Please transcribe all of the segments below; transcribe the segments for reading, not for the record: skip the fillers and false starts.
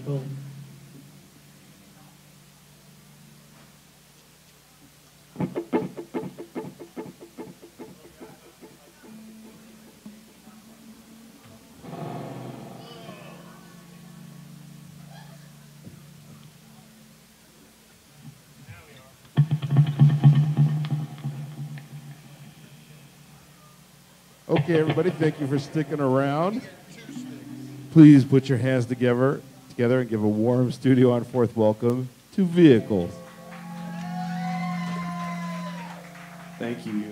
Cool. Okay, everybody, thank you for sticking around. Please put your hands together and give a warm Studio on 4th welcome to Vehicles. Thank you.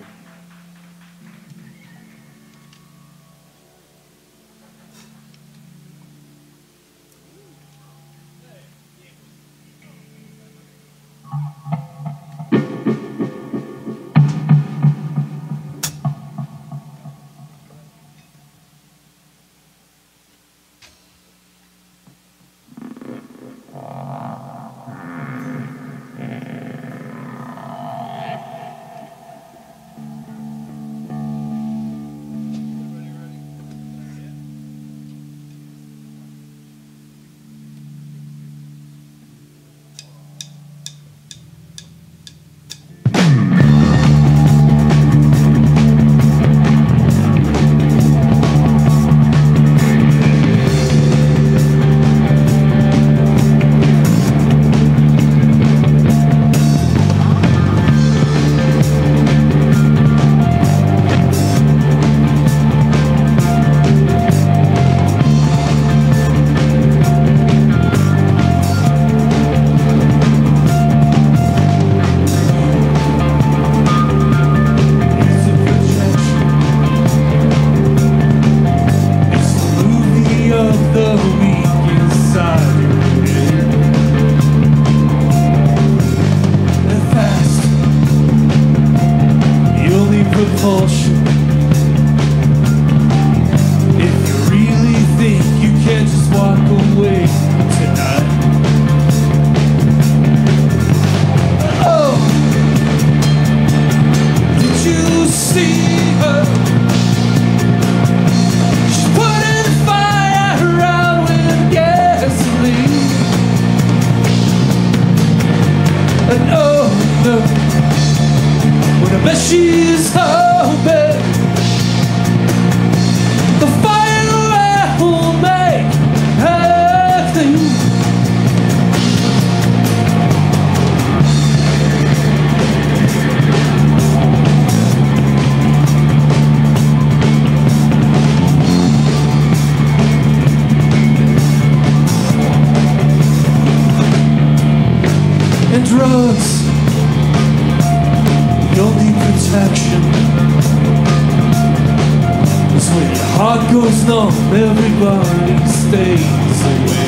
Everybody stays away.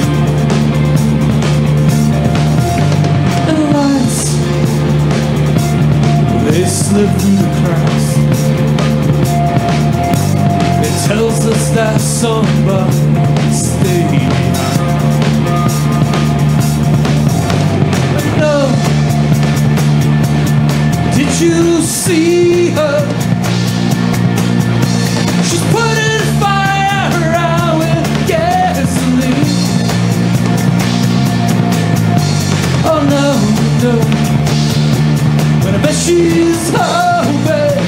And lights, they slip through the cracks. It tells us that somebody stayed behind. But no, did you see her? She's putting fire out with gasoline. Oh no, no, but I bet she's hoping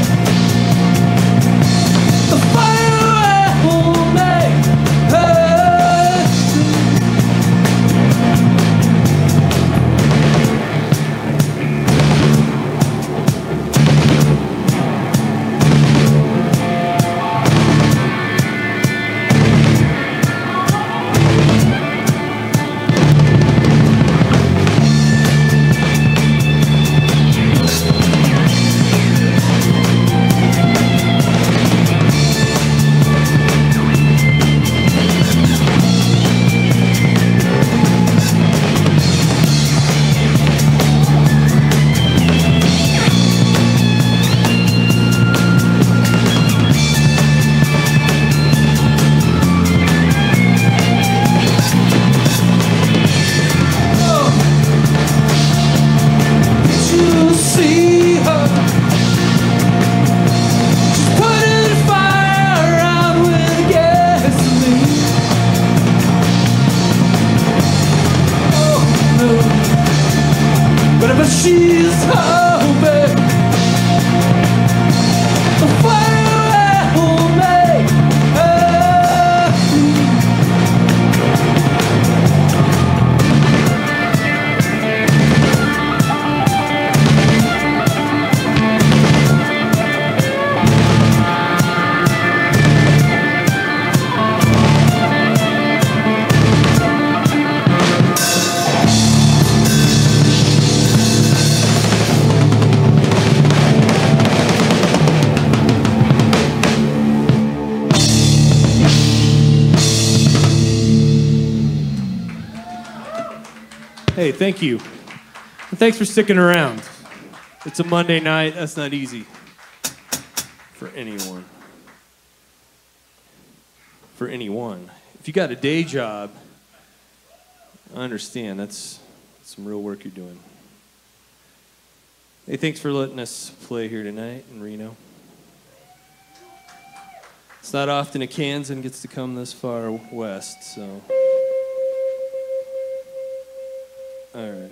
hoping the fire will make Hey, thank you. And thanks for sticking around. It's a Monday night. That's not easy for anyone. For anyone. If you got a day job, I understand. That's some real work you're doing. Hey, thanks for letting us play here tonight in Reno. It's not often a Kansan gets to come this far west, so... All right.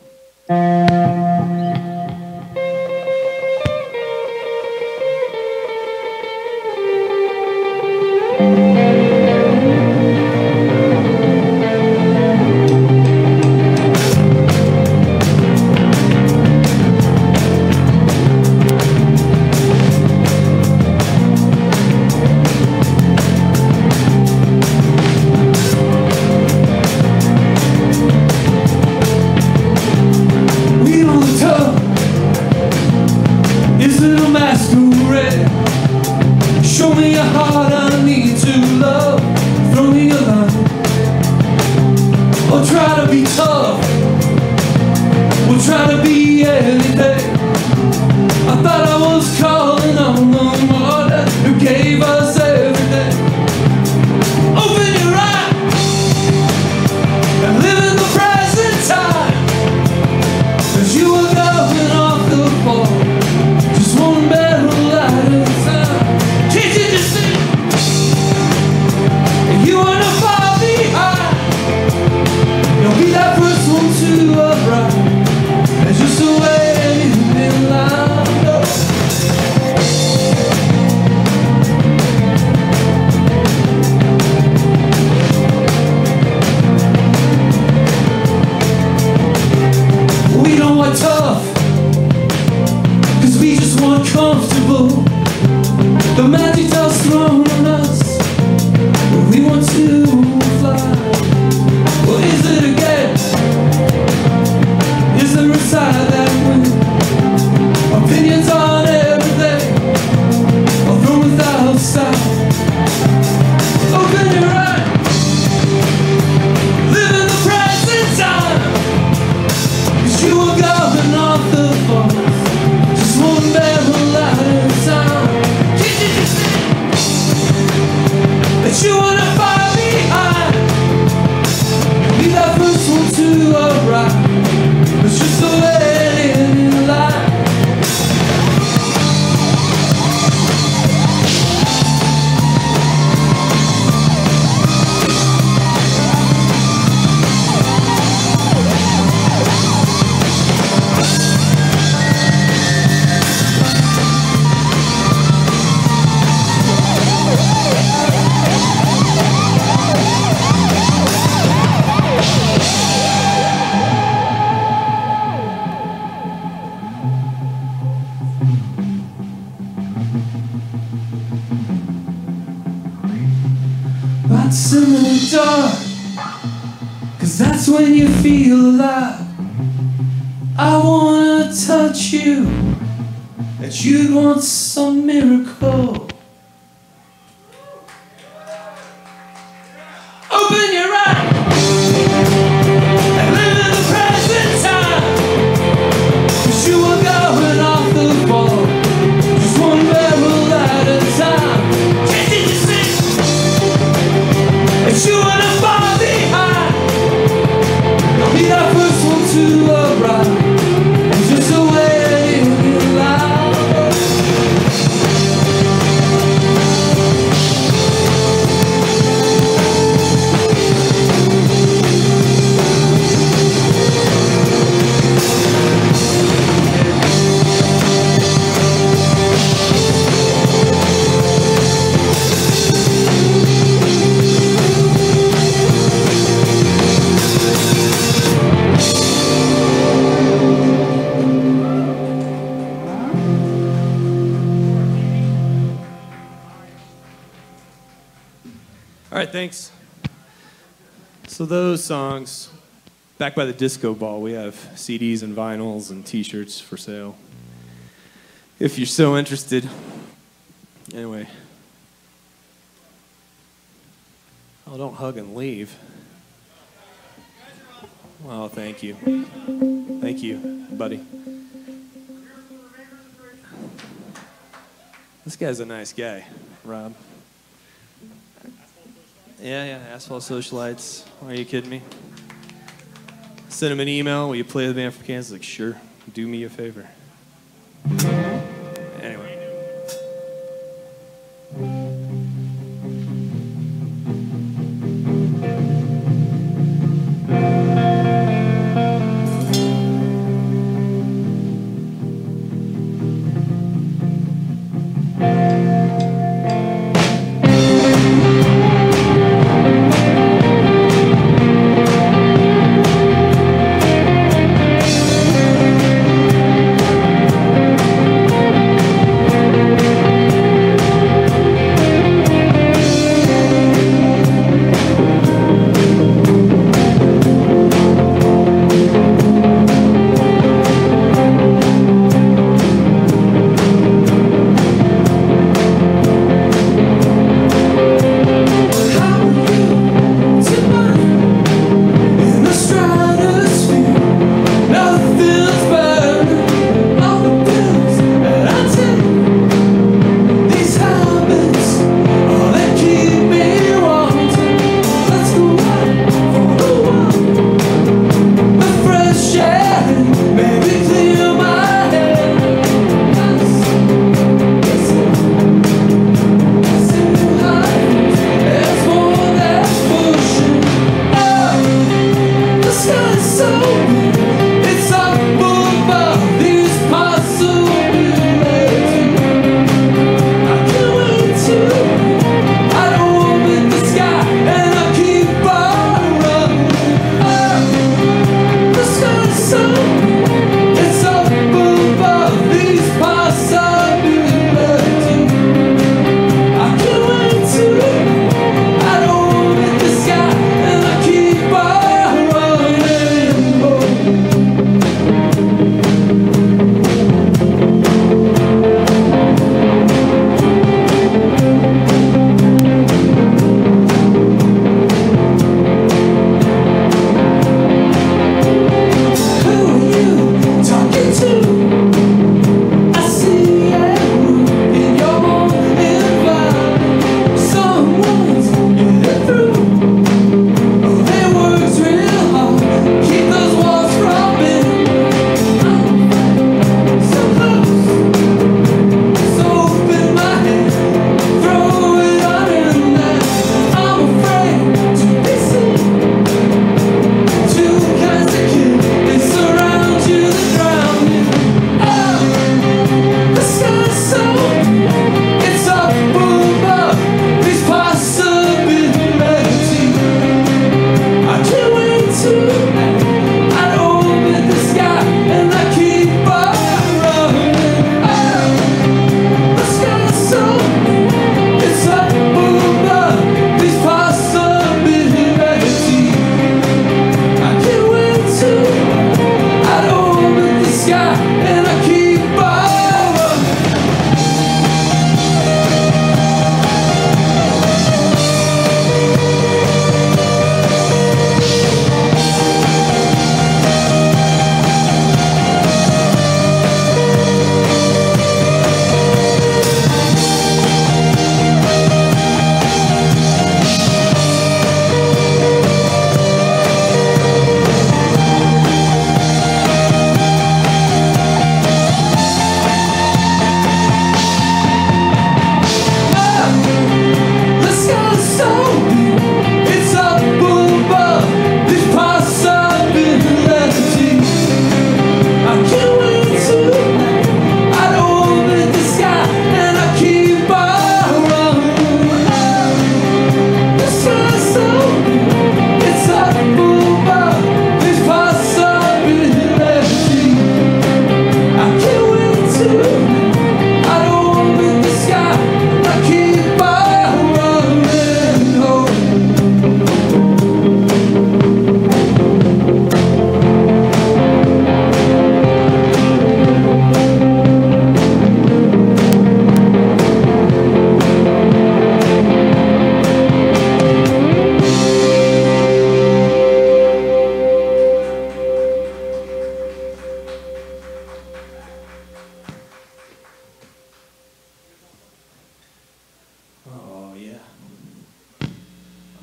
Lights in the dark, 'cause that's when you feel alive. I wanna touch you, that you'd want some miracle. Open your eyes and live in the present time, 'cause you are going off the ball, just one barrel at a time. Can't you see that you wanna fall behind? Don't be the first one to arrive, and just wait in line. All right, thanks. So those songs, back by the disco ball, we have CDs and vinyls and T-shirts for sale. If you're so interested. Anyway. Oh, don't hug and leave. Oh, thank you. Thank you, buddy. This guy's a nice guy, Rob. Yeah, Asphalt Socialites. Are you kidding me? Send him an email. Will you play the band from Kansas? Like, sure. Do me a favor. Anyway.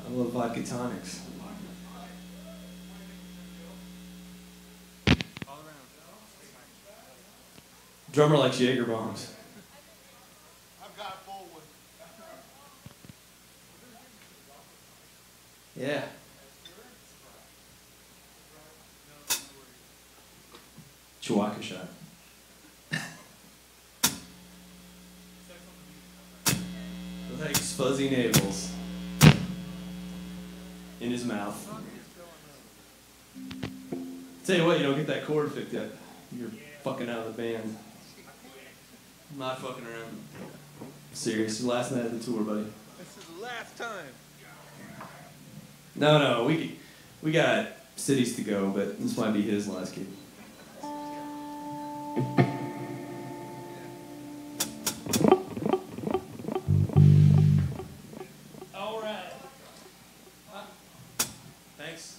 I love vodka tonics. Drummer likes Jaeger bombs. I've got a full one. Yeah. Chihuahua shot. Likes fuzzy navels in his mouth. Tell you what, you don't get that chord picked up, you're fucking out of the band. I'm not fucking around. Serious, last night of the tour, buddy. This is the last time. No, we got cities to go, but this might be his last gig. All right. Thanks.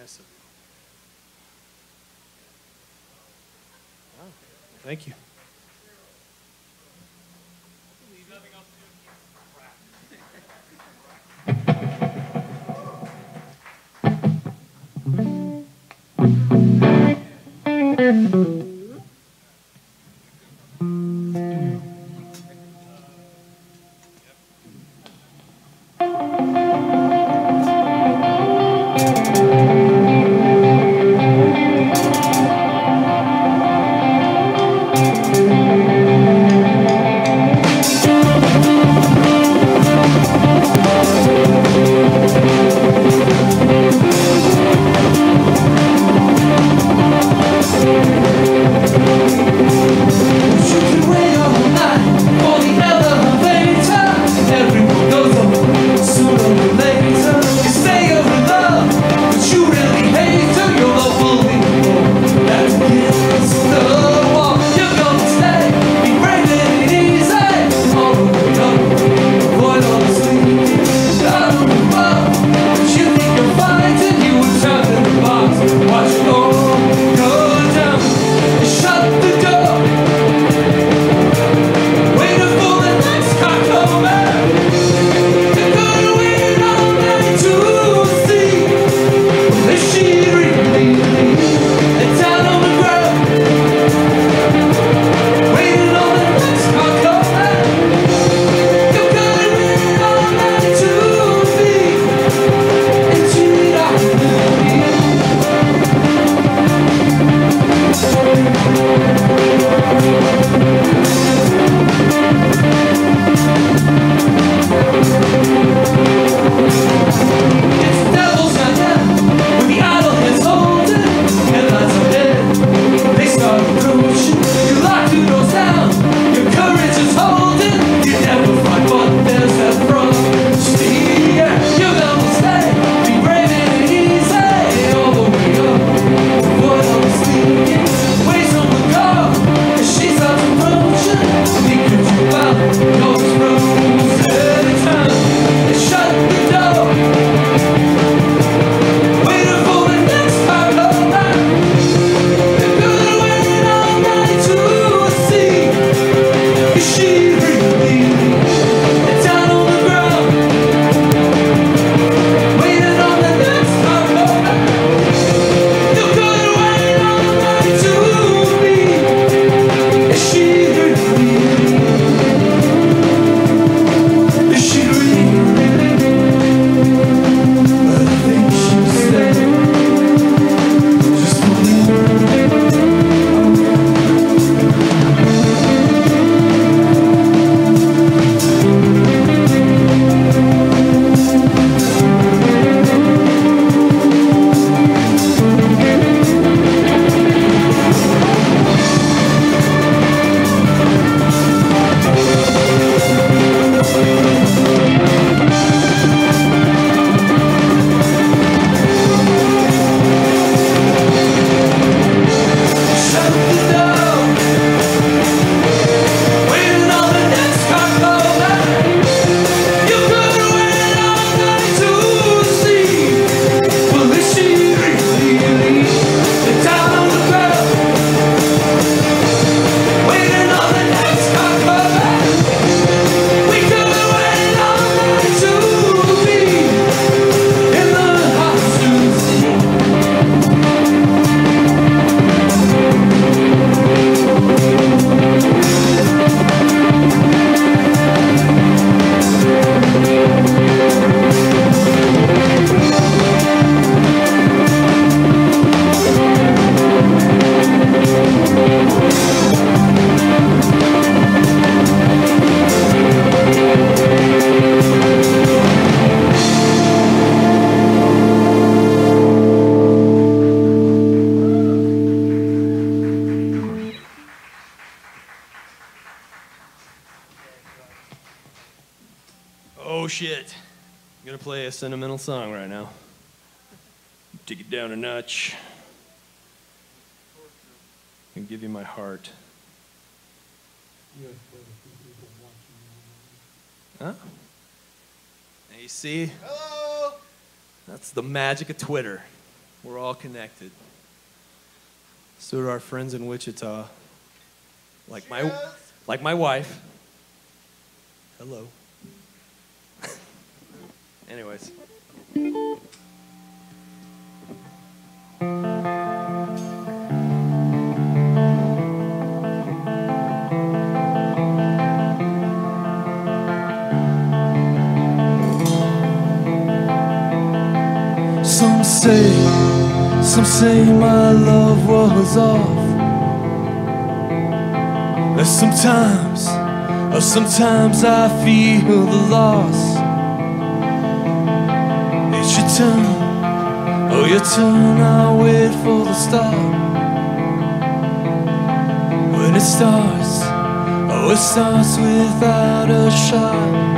Nice of you. Oh, thank you. Oh shit. I'm gonna play a sentimental song right now. Take it down a notch. And give you my heart. Huh? Now you see? Hello! That's the magic of Twitter. We're all connected. So are our friends in Wichita. Like my wife. Hello. Anyways. Some say my love was off. Sometimes I feel the loss. It's your turn, oh your turn, I wait for the start. When it starts, oh it starts without a shot.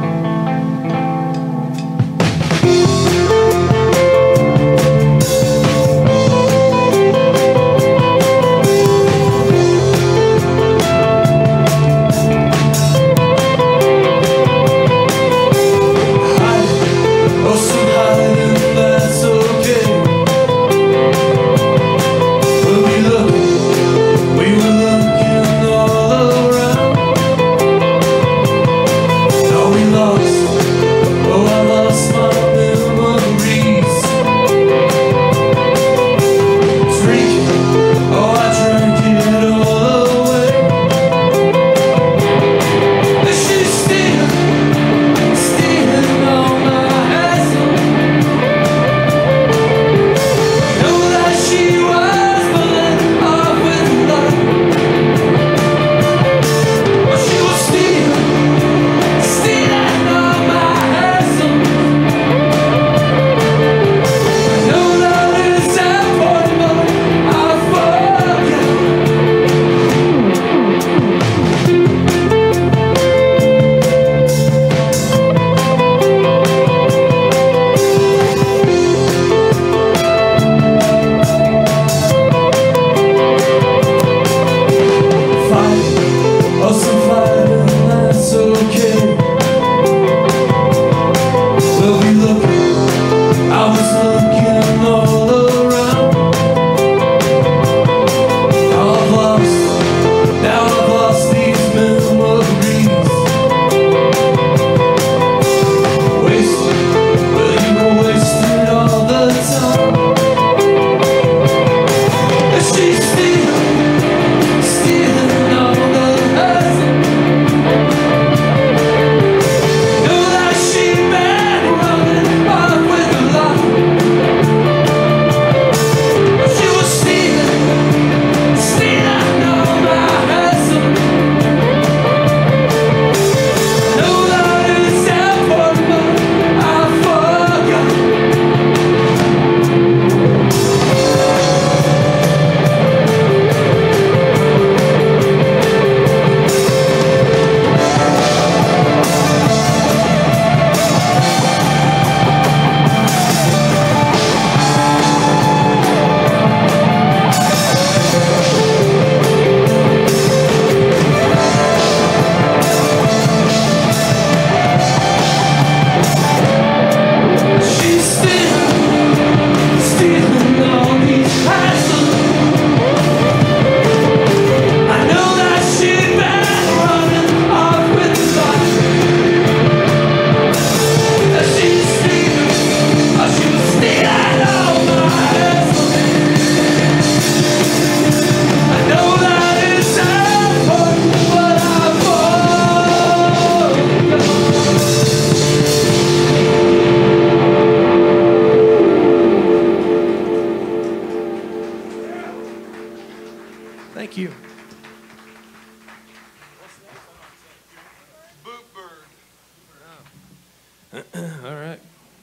All right.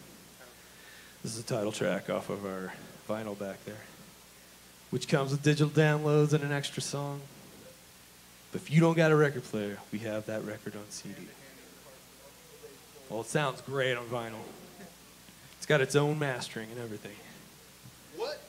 This is the title track off of our vinyl back there, which comes with digital downloads and an extra song. But if you don't got a record player, we have that record on CD. Well, it sounds great on vinyl. It's got its own mastering and everything. What?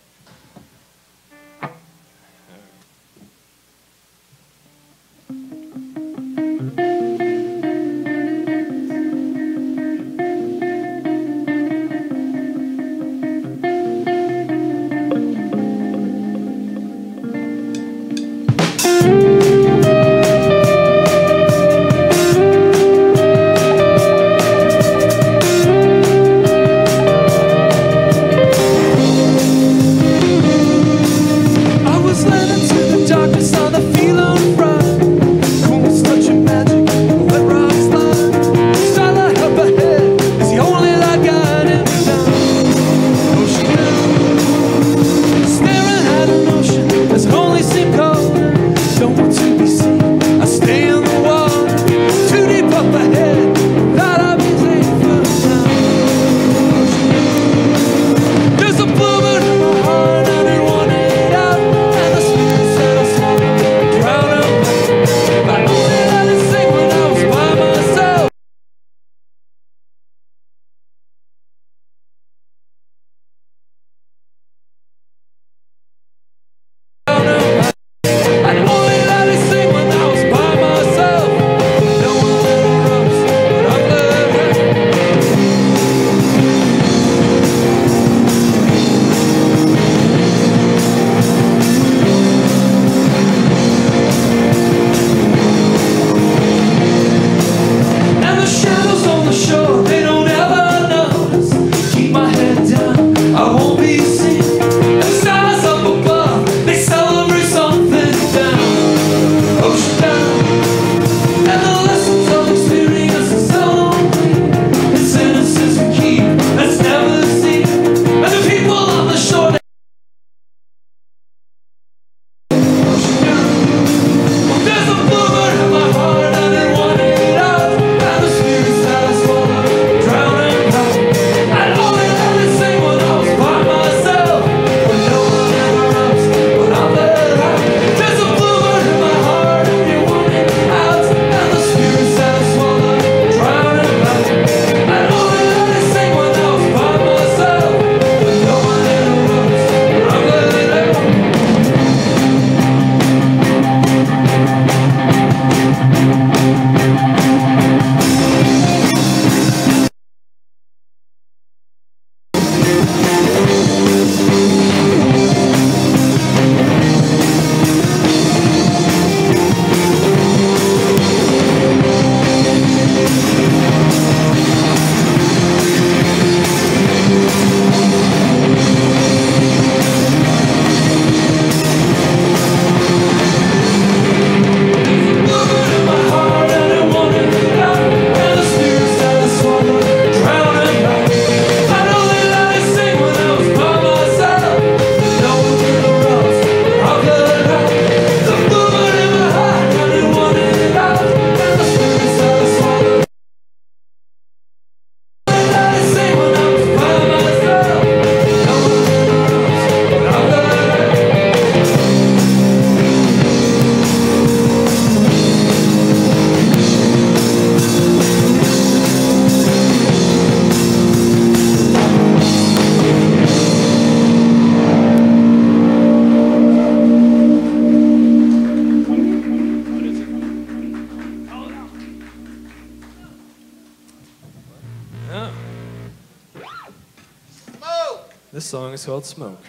song is called Smoke.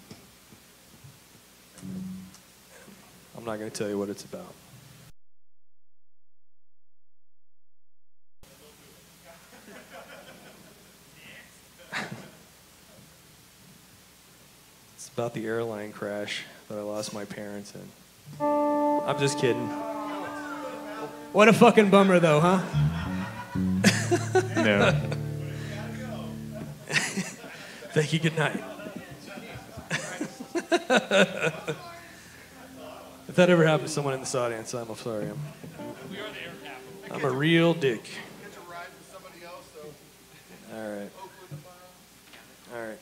I'm not going to tell you what it's about. It's about the airline crash that I lost my parents in. I'm just kidding. What a fucking bummer, though, huh? No. Thank you, good night. If that ever happened to someone in this audience, I'm sorry. I'm a real dick. All right. All right.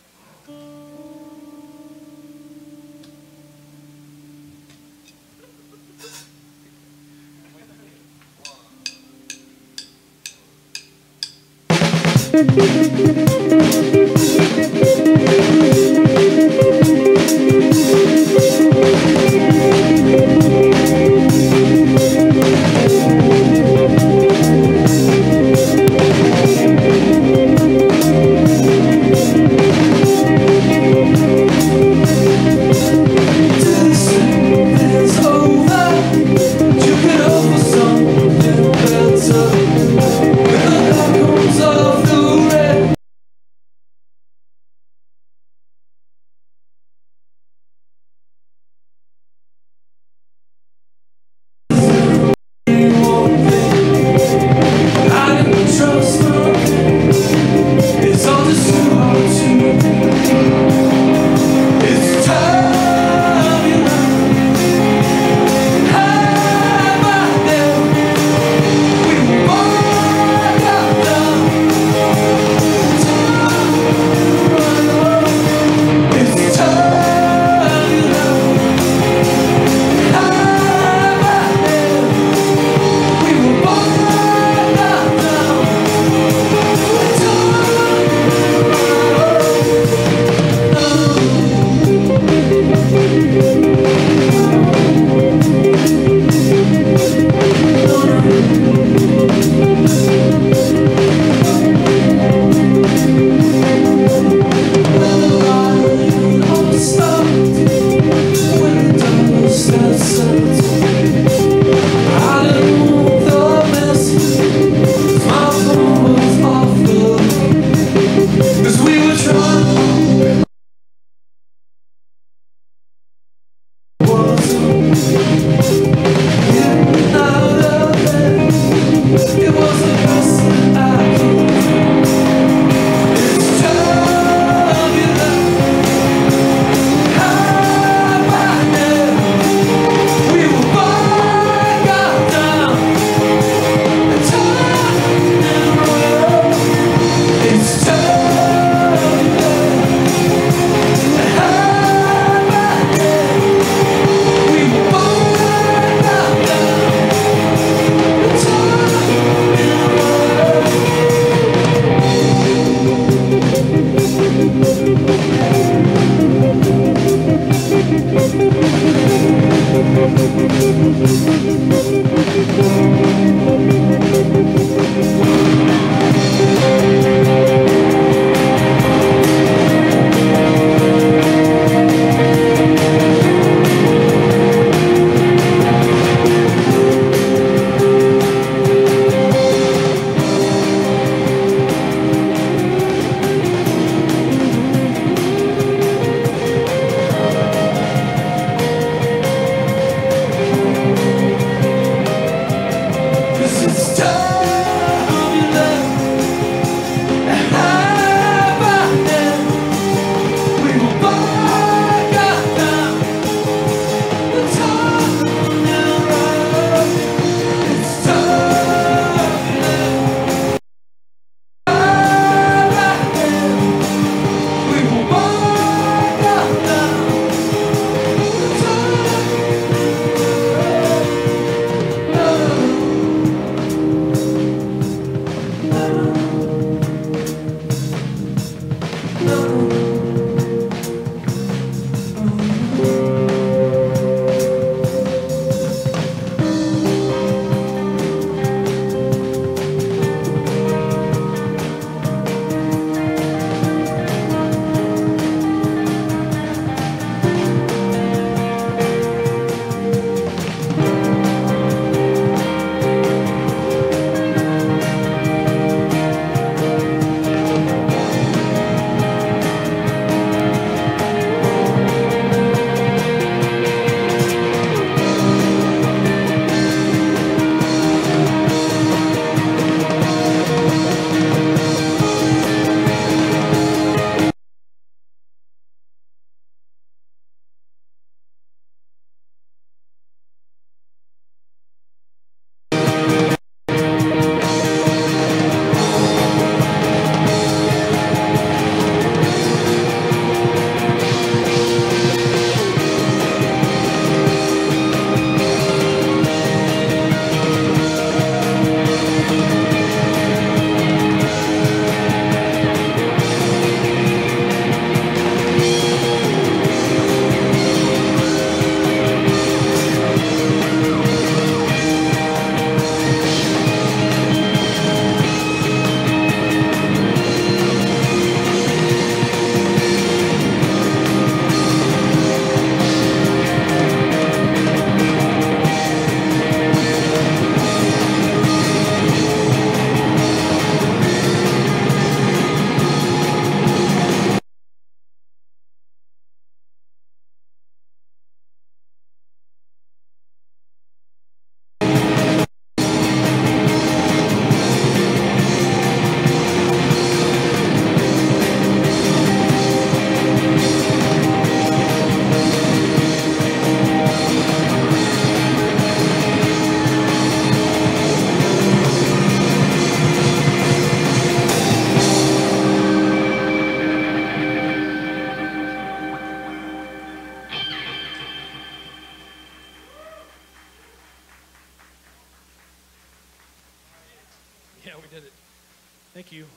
Thank you.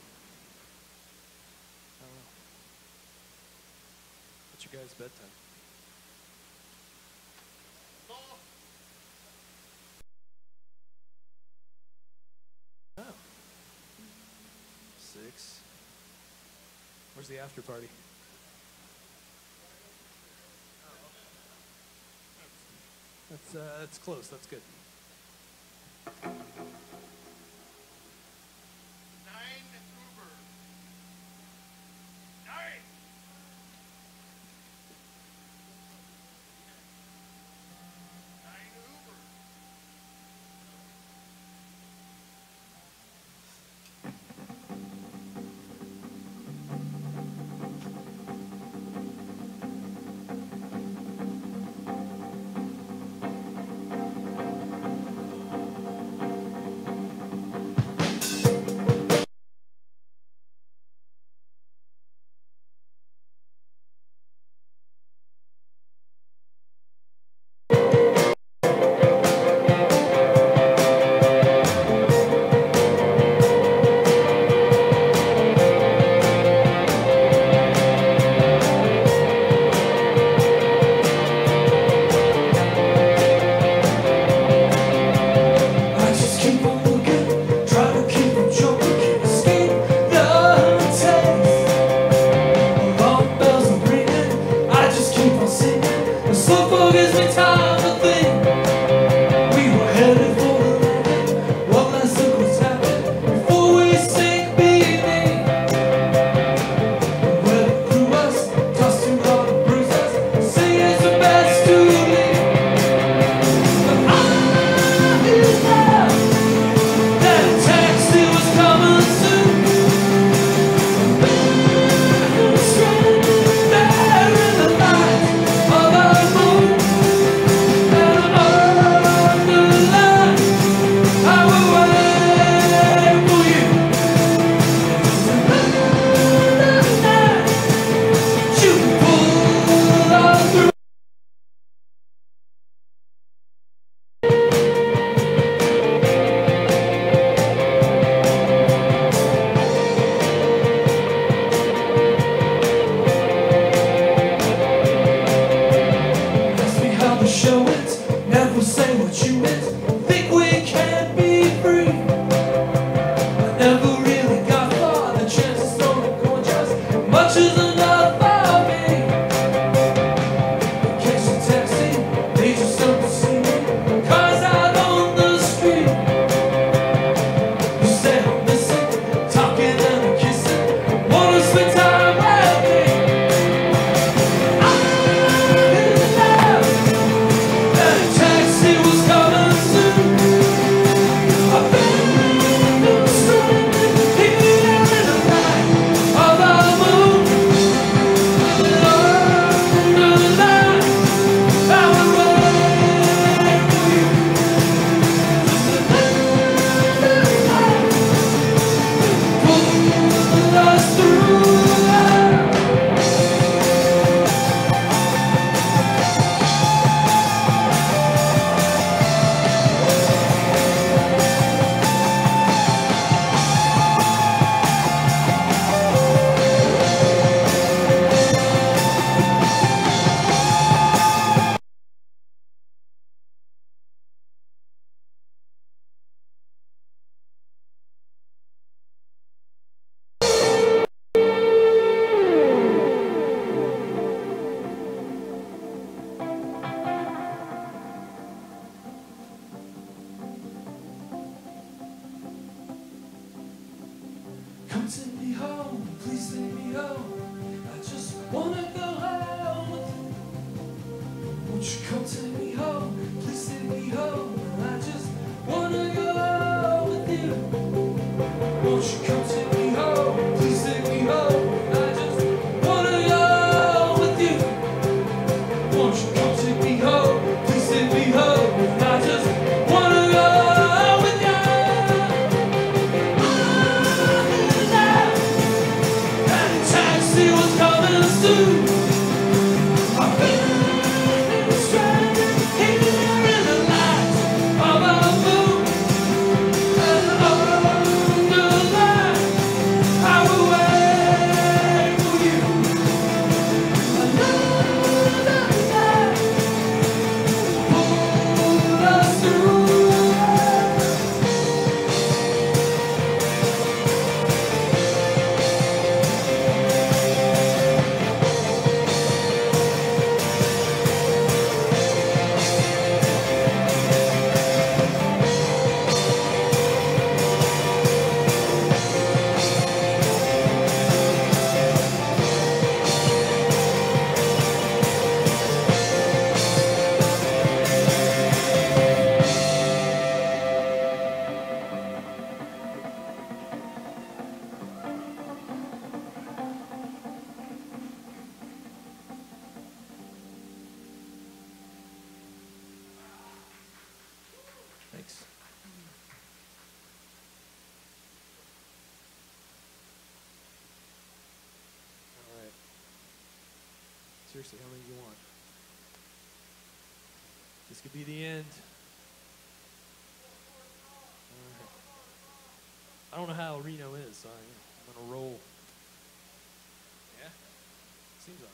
What's your guys' bedtime? Oh. 6. Where's the after party? That's close. That's good. 9 Uber. 9. 9 Uber. I've been stranded here. Seriously, how many do you want? This could be the end. I don't know how Reno is, so I'm gonna roll. Yeah? Seems alright.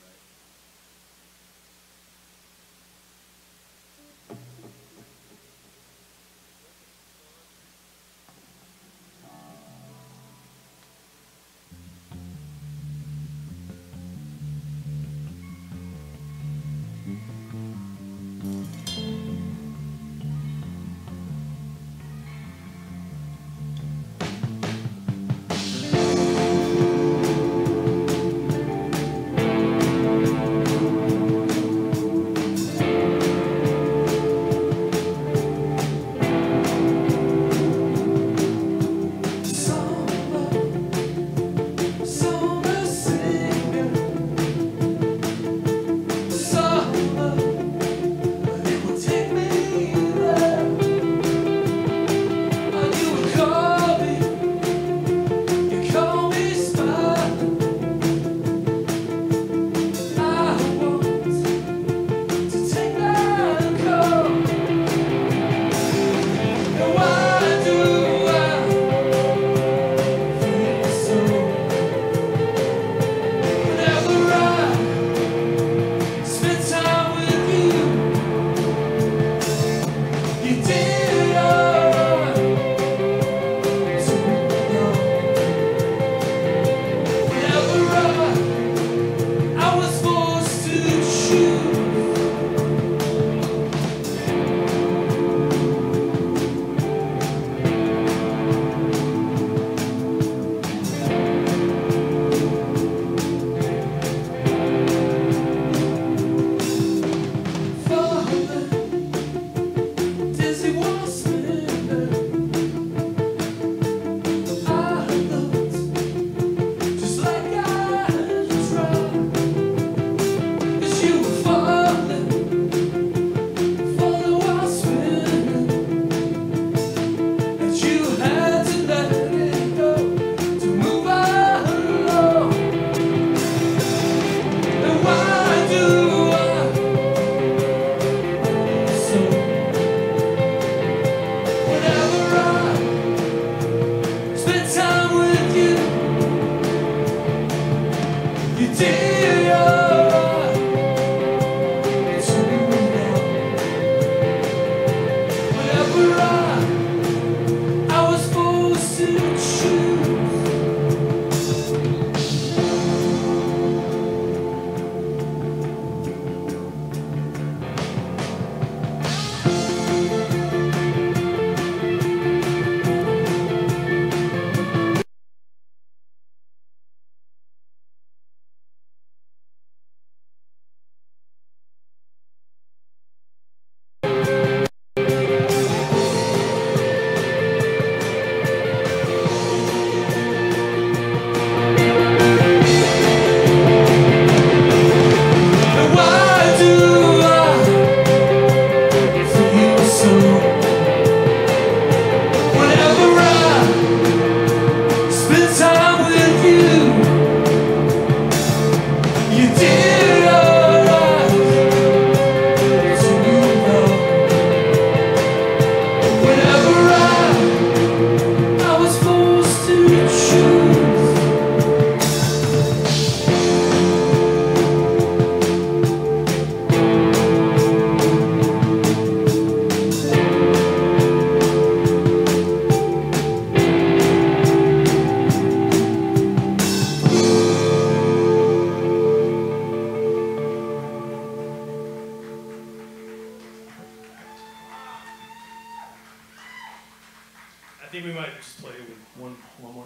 I think we might just play with one more.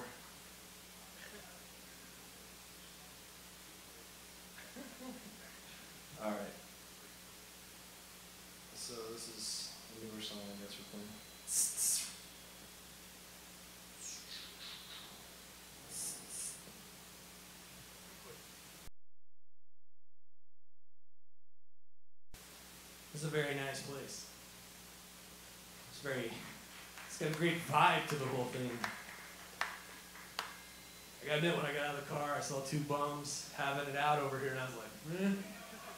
All right. So this is a newer song I guess we're playing. This is a very nice place. It's got a great vibe to the whole thing. I gotta admit, when I got out of the car, I saw two bums having it out over here, and I was like,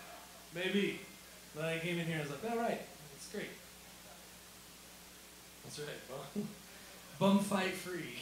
Maybe. But I came in here and I was like, all right, that's great. That's right, bum fight free.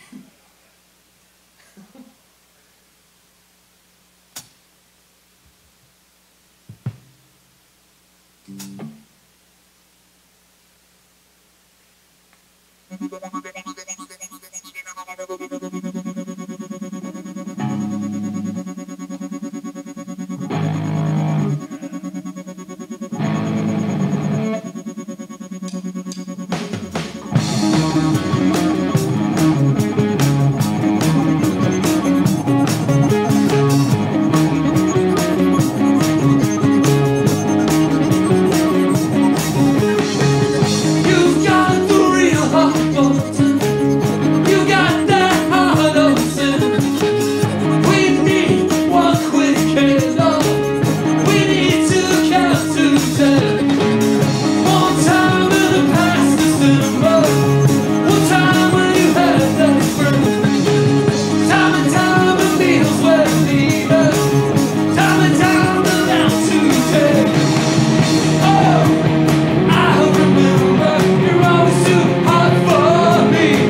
You've got the real hot button. You got that hard ocean. We need one quick hit up. We need to count to 10. One time in the past December. One time when you had that friend. Time and time the meals were needed. Time and time the down to 10. Oh, I remember you're always too hot for me.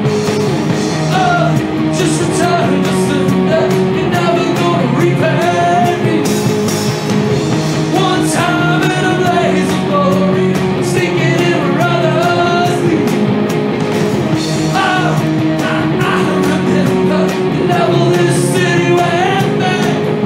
Oh, just return to sender. You're never gonna repay me. One time in a blaze of glory, sneaking in where others leave. Oh, I remember you leveled this city with me.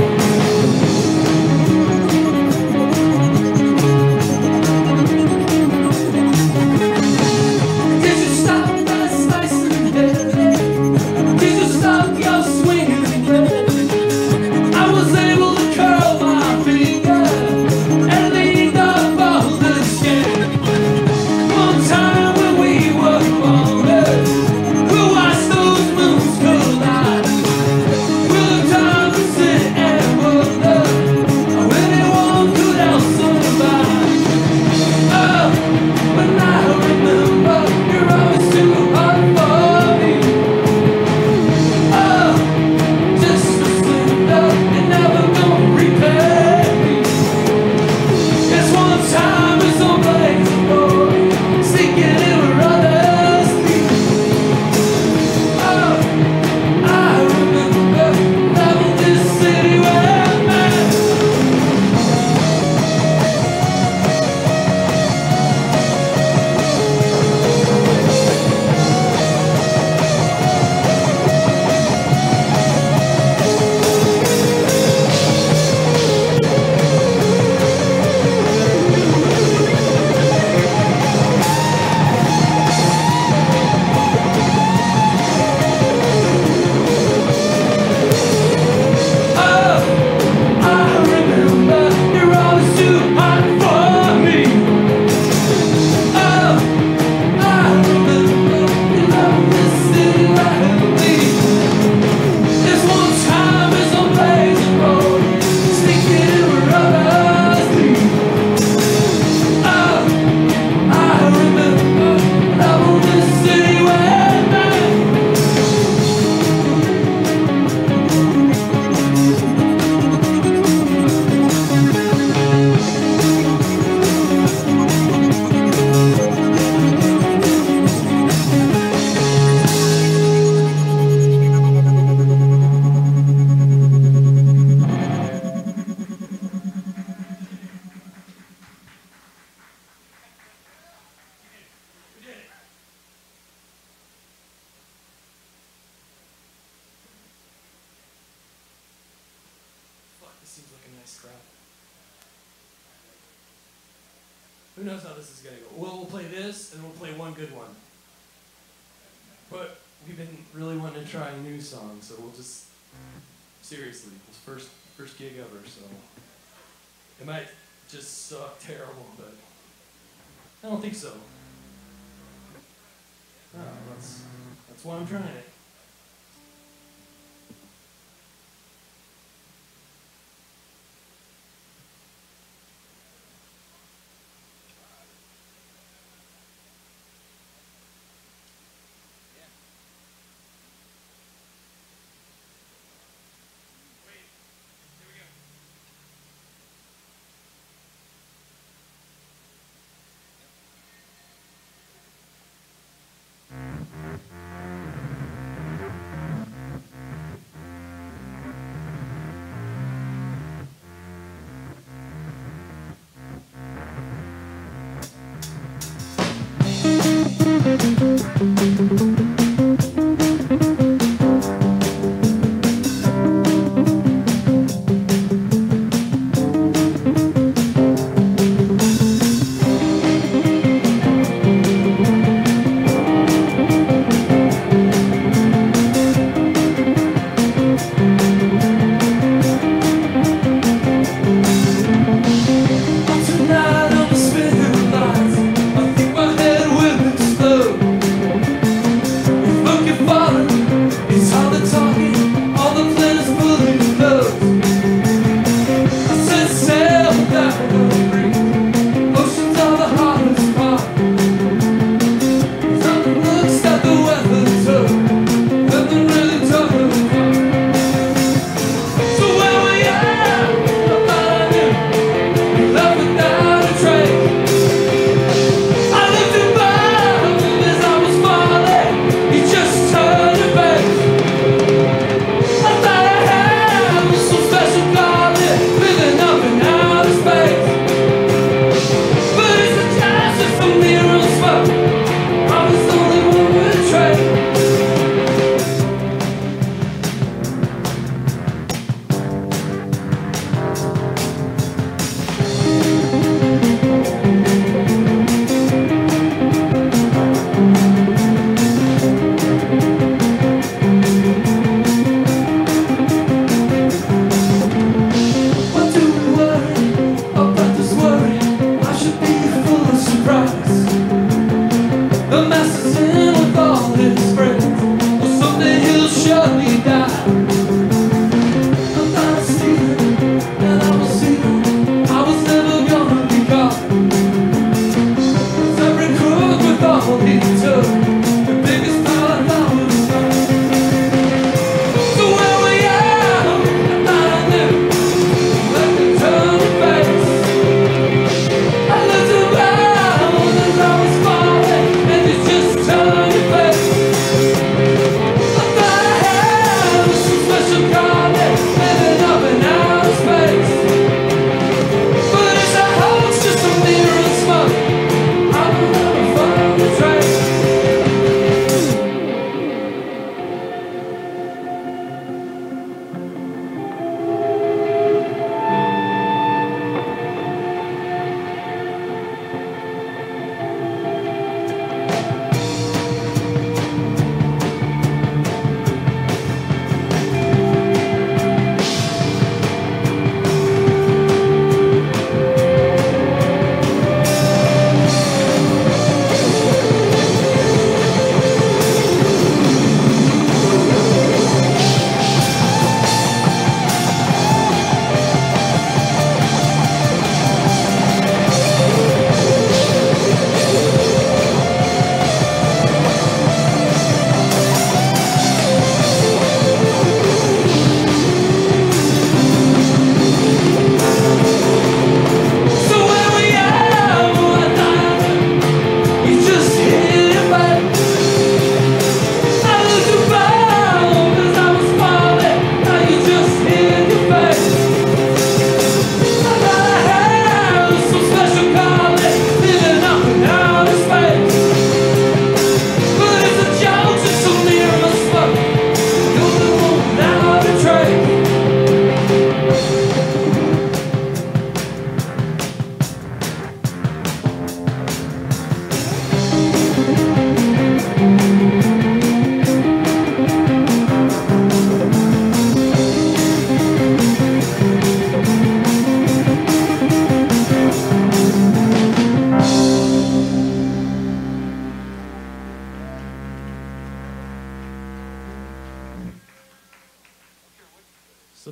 Did you stop that slicing head? Did you stop your swinging head? I was able to curl my finger and lean up on the skin. One time when we were wanted, we'll watch those moons collide. We'll look down and sit and wonder how anyone could else survive. Oh, but now I remember you're always too hot for me. Oh, just a slender, you're never gonna repay me. Yes, one time is some blaze of glory, sneaking in where others leave. Oh, I remember leveled this city with me. Oh, I remember you're always too hot for me. Oh, I remember you love this city like me. There's one time is a blaze of glory, sneaking in where others leave. Oh, I remember loving this city with me. Fuck, this seems like a nice crowd. Who knows how this is gonna go? We'll play this, and we'll play one good one. But we've been really wanting to try a new song, so we'll just seriously, it's first gig ever, so it might just suck terrible, but I don't think so. No, that's why I'm trying it.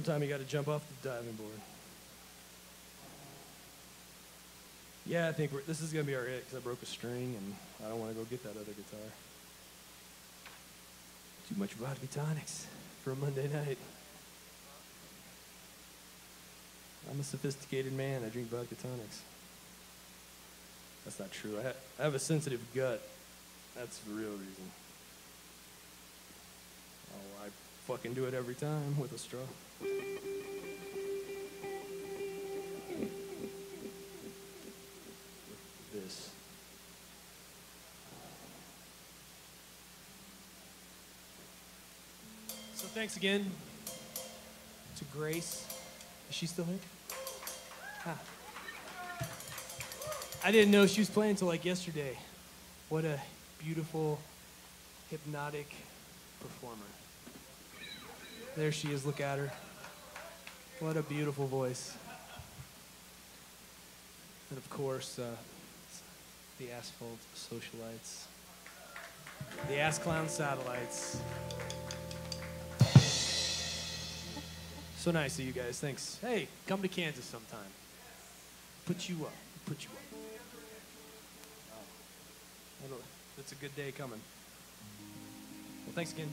time you got to jump off the diving board. Yeah, I think this is going to be our hit because I broke a string and I don't want to go get that other guitar. Too much vodka tonics for a Monday night. I'm a sophisticated man. I drink vodka tonics. That's not true. I have a sensitive gut. That's the real reason. Oh, I fucking do it every time with a straw. This. So thanks again to Grace. Is she still here? Ah. I didn't know she was playing until like yesterday. What a beautiful, hypnotic performer. There she is, look at her. What a beautiful voice. And of course, the Asphalt Socialites. The Ass Clown Satellites. So nice of you guys, thanks. Hey, come to Kansas sometime. Put you up, put you up. Oh, it's a good day coming. Well, thanks again.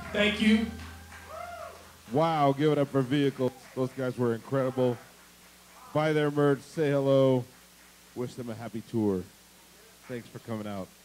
Thank you. Wow, give it up for Vehicles. Those guys were incredible. Buy their merch, say hello, wish them a happy tour. Thanks for coming out.